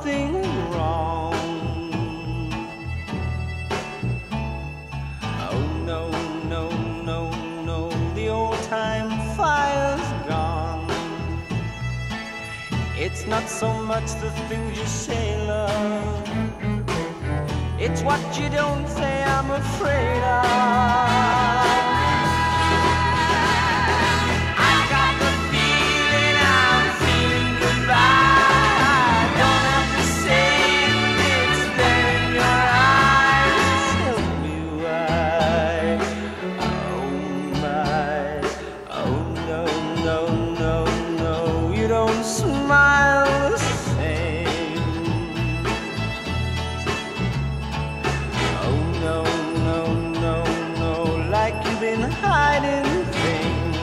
something wrong. Oh no, no, no, no, the old time fire's gone. It's not so much the things you say, love, it's what you don't say I'm afraid of. Smile the same. Oh no, no, no, no, like you've been hiding things.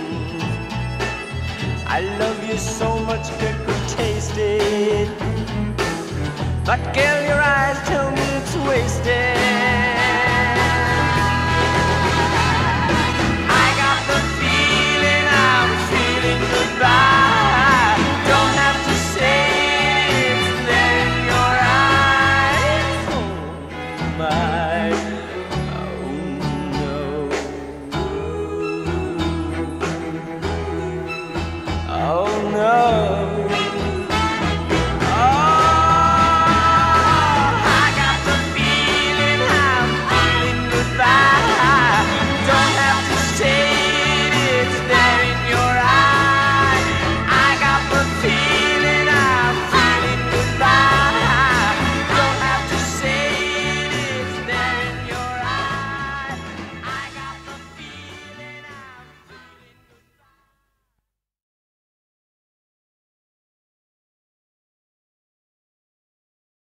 I love you so much, could taste it, but girl, your eyes tell me it's wasted.